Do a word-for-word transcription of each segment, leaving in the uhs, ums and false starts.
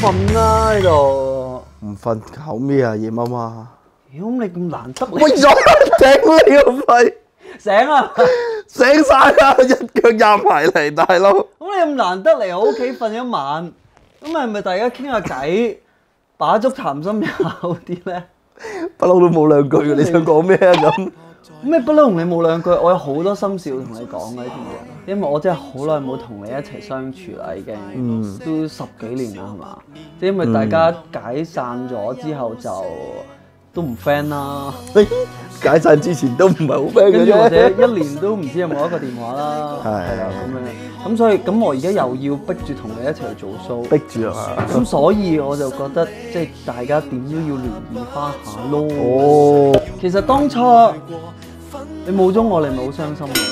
瞓啦喺度。 唔瞓搞咩啊？夜媽媽。 屌你咁難得你。 喂咗頂你個肺！ 醒啊！ 醒晒啦，一腳壓埋嚟，大佬。 咁你咁難得嚟我屋企瞓一晚，咁係咪大家傾下偈，把足談心有啲咧？ 不嬲都冇兩句嘅，你想講咩啊咁？ 咩不嬲同你冇兩句，我有好多心事要同你講嘅呢條嘢，因為我真係好耐冇同你一齊相處啦，已經，嗯、都十幾年啦，係嘛？即係因為大家解散咗之後就都唔 friend 啦。 解散之前都唔係好 friend 嘅跟住或者啫。 一年都唔知有冇一個電話啦， 係係啦咁樣，咁所以咁我而家又要逼住同你一齊去做 show， 逼住啊嘛。 咁所以我就覺得即係大家點都要聯誼翻下咯。 哦， 其實當初你冇咗我，你咪好傷心嘅。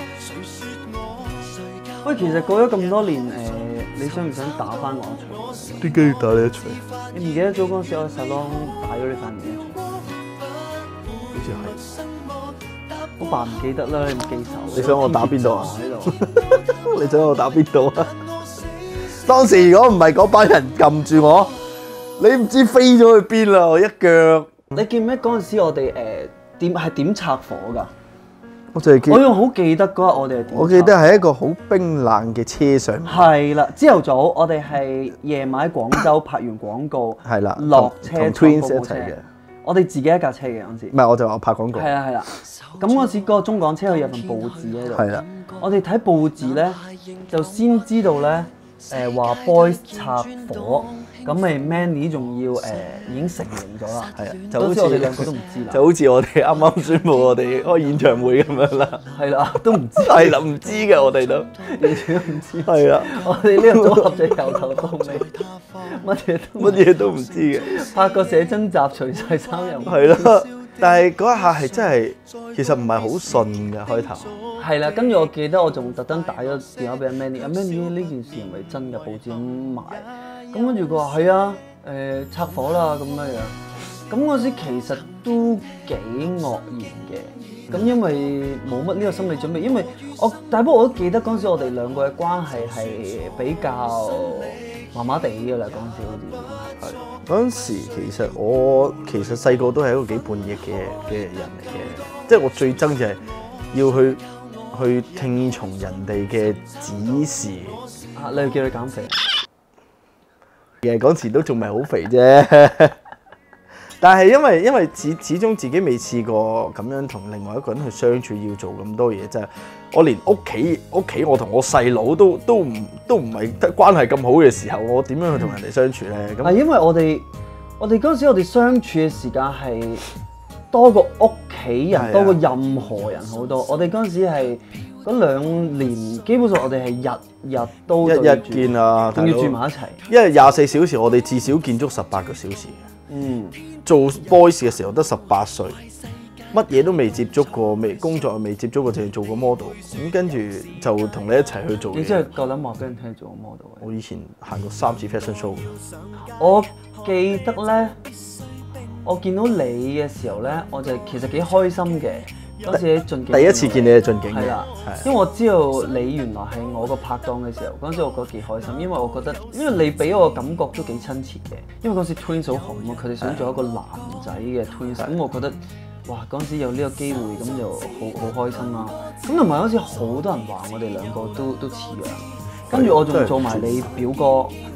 喂，其實過咗咁多年，誒、呃，你想唔想打翻我一錘？ 點解要打你一錘？ 你唔記得咗嗰陣時我喺 salon 打咗你塊面一錘？ 好似係。 我扮唔記得啦，你唔記仇。 你想我打邊度啊？ 喺度。 你想我打邊度啊？當時如果唔係嗰班人撳住我，你唔知飛咗去邊啦！我一腳。 你記唔記得嗰陣時我哋誒點係點拆火㗎？ 我就係記， 我仲好記得嗰日我哋係點拆火。 我記得係一個好冰冷嘅車上面。 係啦，朝頭早我哋係夜晚喺廣州拍完廣告， 係啦， 落車同 Twins 一齊嘅。 我哋自己一架車嘅嗰陣時。 唔係，我就話拍廣告。 係啦係啦，咁嗰時嗰個中港車佢有份報紙喺度。 係啦。 我哋睇報紙咧，就先知道咧，誒話 Boys 拆火，咁咪 Manny 仲要誒、呃、已經承認咗啦。 係啊，就好似我哋兩個都唔知啦。 就好似我哋啱啱宣布我哋開演唱會咁樣啦。 係啦，都唔知。 係啦，唔知嘅我哋都完全都唔知。 係啊， 我哋呢個組合就由頭到尾乜嘢都乜嘢都唔知嘅。 拍個寫真集，除晒衫又係咯，但係嗰一下係真係其實唔係好順嘅開頭。 係啦，跟住我記得我仲特登打咗電話俾阿 Manny，阿 Manny 呢件事係咪真嘅？報紙咁賣，咁跟住佢話係啊，誒、呃、拆火啦咁樣樣。咁嗰時其實都幾愕然嘅，咁因為冇乜呢個心理準備，因為我但不過我都記得嗰陣時我哋兩個嘅關係係比較麻麻地嘅啦，嗰陣時好似係。 嗰陣時其實我其實細個都係一個幾叛逆嘅嘅人嚟嘅，即係我最憎就係要去去聽從人哋嘅指示。 啊，你叫你減肥？ 其實嗰時都仲未好肥啫，但係因為因為始始終自己未試過咁樣同另外一個人去相處，要做咁多嘢，真係我連屋企屋企我同我細佬都都唔都唔係得關係咁好嘅時候，我點樣去同人哋相處咧？咁係因為我哋我哋嗰陣時我哋相處嘅時間係多過屋企人，多過任何人好多。我哋嗰陣時係嗰兩年，基本上我哋係日日都一日見啊， 仲要住埋一齊。 因為廿四小時，我哋至少見足十八個小時。 嗯， 做 boys 嘅時候得十八歲，乜嘢都未接觸過，未工作又未接觸過，淨係做過 model。咁跟住就同你一齊去做嘢。 你真係夠膽話俾人聽做 model？ 我以前行過三次 fashion show。 我記得咧，我見到你嘅時候咧，我就其實幾開心嘅。嗰時喺進境， 第一次見你係進境嘅， 係啦，因為我知道你原來係我個拍檔嘅時候，嗰陣時我覺得幾開心，因為我覺得，因為你俾我嘅感覺都幾親切嘅，因為嗰時 Twins 好紅啊，佢哋想做一個男仔嘅 Twins，咁我覺得，哇，嗰陣時有呢個機會，咁就好好開心啦。咁同埋嗰時好多人話我哋兩個都都似樣，跟住我仲做埋你表哥，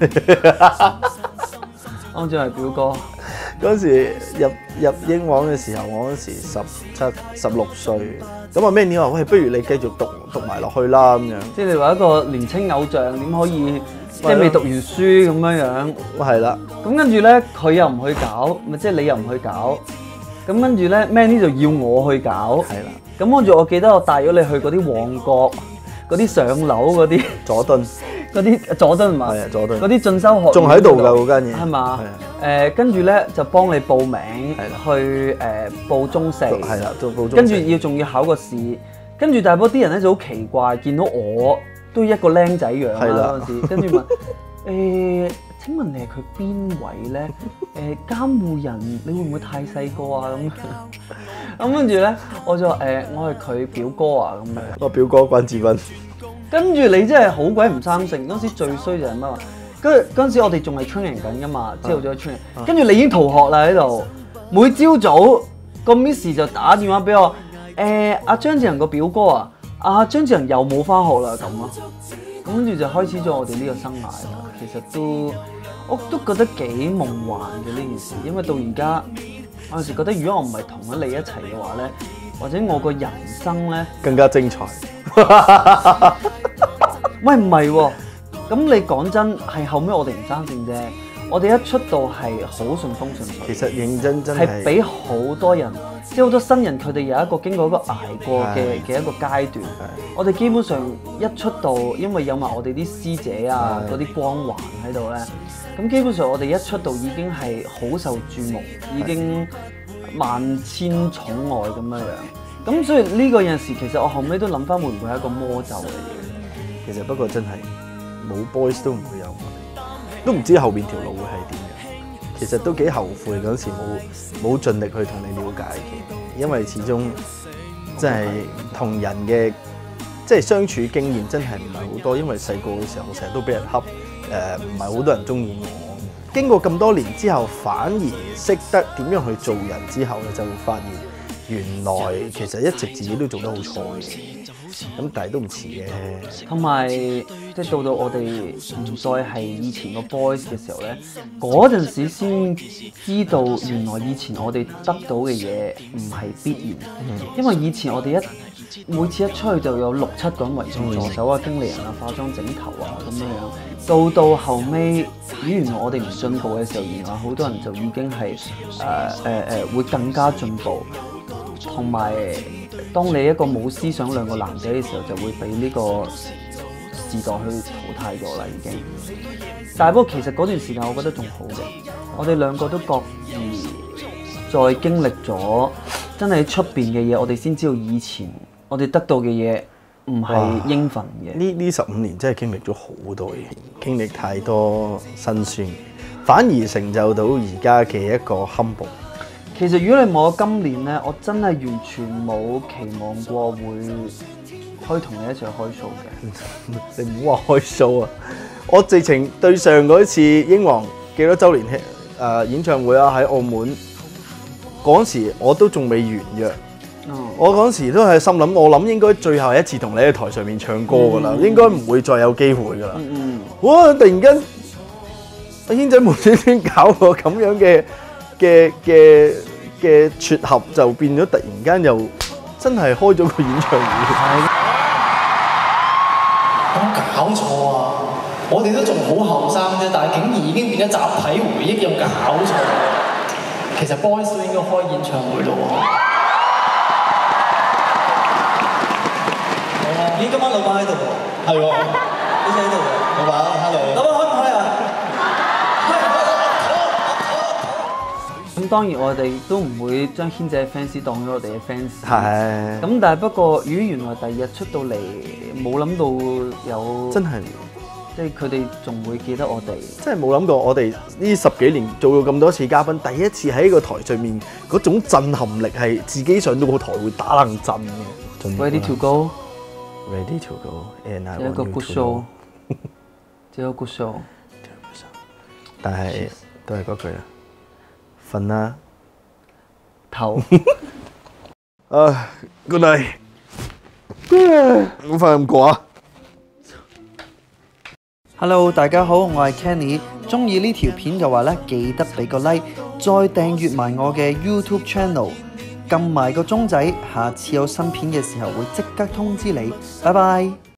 我仲係表哥。 嗰時入入英皇嘅時候，我嗰時十七、十六歲，咁啊 Manny 話：喂，不如你繼續讀讀埋落去啦咁樣。 即係你話一個年青偶像點可以即係未讀完書咁樣樣？ 係啦。 咁跟住咧，佢又唔去搞，咪即係你又唔去搞。咁跟住咧 ，Manny 就要我去搞。 係啦。 咁跟住我記得我帶咗你去嗰啲旺角，嗰啲上樓嗰啲佐敦。 嗰啲佐敦嘛， 係啊，佐敦嗰啲進修學院仲喺度㗎嗰間嘢， 係嘛？誒，跟住咧就幫你報名去誒報中四， 係啦，做報中四。 跟住要仲要考個試，跟住但係嗰啲人咧就好奇怪，見到我都一個僆仔樣啦嗰陣時，跟住問誒：請問你係佢邊位咧？誒監護人，你會唔會太細個啊？咁咁跟住咧，我就話誒，我係佢表哥啊咁樣。 我表哥關智斌。 跟住你真係好鬼唔生性，嗰時最衰就係乜話？ 跟住嗰陣時我哋仲係 training 緊噶嘛，朝頭早 training，跟住你已經逃學啦喺度。每朝早個 miss 就打電話俾我，誒阿張智霖個表哥啊，阿張智霖又冇翻學啦咁咯。咁跟住就開始咗我哋呢個生涯啦。其實都我都覺得幾夢幻嘅呢件事，因為到而家我有時覺得，如果我唔係同咗你一齊嘅話咧，或者我個人生咧更加精彩。 喂，唔係喎，咁你講真係後尾我哋唔爭戰啫，我哋一出道係好順風順水。 其實認真真係俾好多人，即係好多新人，佢哋有一個經過一個捱過嘅嘅一個階段。我哋基本上一出道，因為有埋我哋啲師姐啊嗰啲光環喺度咧，咁基本上我哋一出道已經係好受注目，已經萬千寵愛咁樣樣。咁所以呢個有陣時，其實我後尾都諗翻，會唔會係一個魔咒嚟嘅？ 其實不過真係冇 boys 都唔會有我哋，都唔知後邊條路會係點樣。其實都幾後悔嗰時冇冇盡力去同你了解嘅，因為始終真係同人嘅即係相處經驗真係唔係好多。因為細個嘅時候，我成日都俾人恰，誒唔係好多人中意我。經過咁多年之後，反而識得點樣去做人之後咧，就會發現原來其實一直自己都做得好錯嘅。咁但係都唔遲嘅， 同埋即係到到我哋唔再係以前個 boys 嘅時候咧，嗰陣時先知道原來以前我哋得到嘅嘢唔係必然，嗯、因為以前我哋一每次一出去就有六七個人圍住助手啊、經理人啊、化妝整頭啊咁樣樣，到到後尾，咦原來我哋唔進步嘅時候，原來好多人就已經係誒誒誒會更加進步。同埋，當你一個冇思想兩個男仔嘅時候，就會俾呢個時代去淘汰咗啦，已經。但係不過其實嗰段時間，我覺得仲好嘅。我哋兩個都各自再經歷咗真係喺出邊嘅嘢，我哋先知道以前我哋得到嘅嘢唔係應份嘅。 呢呢十五年真係經歷咗好多嘢，經歷太多辛酸，反而成就到而家嘅一個 humble。 其實如果你冇咗今年咧，我真係完全冇期望過會可以同你一齊開 show 嘅。 你唔好話開 show 啊！我直情對上嗰一次英皇幾多週年慶誒、呃、演唱會啊，喺澳門嗰時我都仲未完約。嗯、我嗰時都係心諗，我諗應該最後一次同你喺台上面唱歌㗎啦，嗯、應該唔會再有機會㗎啦。嗯嗯、哇！突然間阿軒仔無端端搞個咁樣嘅〜嘅嘅嘅撮合就變咗，突然間又真係開咗個演唱會。 有冇搞錯啊？我哋都仲好後生啫，但係竟然已經變咗集體回憶，有搞錯。其實 boys 都應該開演唱會咯喎。咦，今晚老闆喺度喎？係喎，你喺度喎。老闆 ，hello。老闆開唔開啊？ 咁當然我哋都唔會將軒仔嘅 fans 當咗我哋嘅 fans。 係。 咁但係不過，如果原來第二日出到嚟，冇諗到有真係， 即係佢哋仲會記得我哋。 真係冇諗過，我哋呢十幾年做過咁多次嘉賓，第一次喺個台上面嗰種震撼力係自己上到個台會打冷震嘅。 Ready to go? Ready to go. And I want you to go. 一個 good show， 一個 good show。 但係都係嗰句啦。瞓啦， 頭。 啊，good night。我瞓咁過啊。 Hello， 大家好，我係 Kenny。中意呢條片嘅話咧，記得俾個 like， 再訂閱埋我嘅 YouTube channel， 撳埋個鐘仔，下次有新片嘅時候會即刻通知你。拜拜。